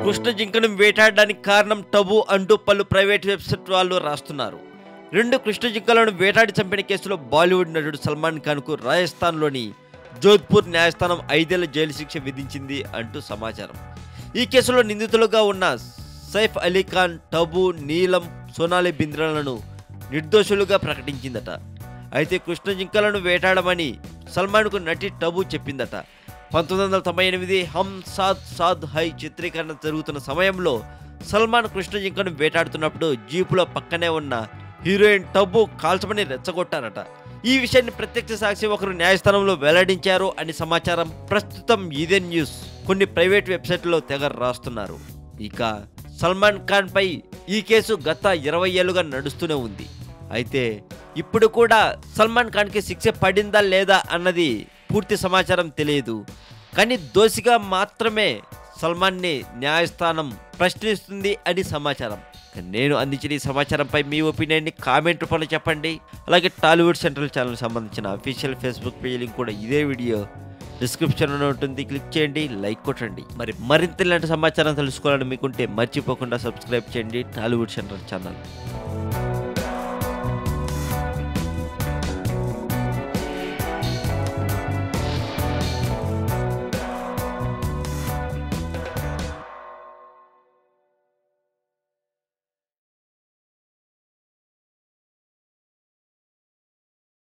కృష్ణ జింకను వేటాడడానికి కారణం టబు అంటూ పలు ప్రైవేట్ వెబ్సైట్ వాళ్ళు రాస్తున్నారు. 2 కృష్ణ జింకలను వేటాడి చంపిన కేసులో బాలీవుడ్ నటుడు సల్మాన్ ఖాన్కు రాజస్థాన్లోని జోధ్పూర్ న్యాయస్థానం 5 ఏళ్ల జైలు శిక్ష విధించింది అంటూ సమాచారం. ఈ కేసులో నిందితులుగా ఉన్న సైఫ్ అలీ ఖాన్, టబు, నీలం, సోనాలి బింద్రాలను నిర్దోషులుగా ప్రకటించిందట. అయితే కృష్ణ జింకలను వేటాడమని సల్మాన్కు నటి టబు చెప్పిందట. 1998 హమ్ సాద్ సాద్ హై చిత్రీకరణ జరుగుతున్న సమయంలో సల్మాన్ కృష్ణ జింకను వేటాడుతున్నప్పుడు జీపులో పక్కనే ఉన్న హీరోయిన్ టబు కాల్చమని రెచ్చగొట్టారట. ఈ విషయాన్ని ప్రత్యక్ష సాక్షి ఒకరు న్యాయస్థానంలో వెల్లడించారు అని సమాచారం. ప్రస్తుతం ఇదే న్యూస్ కొన్ని ప్రైవేట్ వెబ్సైట్లో తెగ రాస్తున్నారు. ఇక సల్మాన్ ఖాన్ పై ఈ కేసు గత 20 ఏళ్లుగా నడుస్తూనే ఉంది. అయితే ఇప్పుడు కూడా సల్మాన్ ఖాన్కి శిక్ష పడిందా లేదా అన్నది పూర్తి సమాచారం తెలియదు. కానీ దోషిగా మాత్రమే సల్మాన్ని న్యాయస్థానం ప్రశ్నిస్తుంది అని సమాచారం. నేను అందించిన ఈ సమాచారంపై మీ ఒపీనియన్ని కామెంట్ రూపంలో చెప్పండి. అలాగే టాలీవుడ్ సెంట్రల్ ఛానల్ సంబంధించిన అఫీషియల్ ఫేస్బుక్ పేజ్ లింక్ కూడా ఇదే వీడియో డిస్క్రిప్షన్లో ఉంటుంది. క్లిక్ చేయండి, లైక్ కొట్టండి. మరింత ఇలాంటి సమాచారం తెలుసుకోవాలని మీకుంటే మర్చిపోకుండా సబ్స్క్రైబ్ చేయండి టాలీవుడ్ సెంట్రల్ ఛానల్.